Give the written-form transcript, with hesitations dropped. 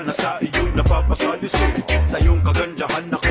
na sa iyo'y napapasalisi. Sa iyong kagandahan ako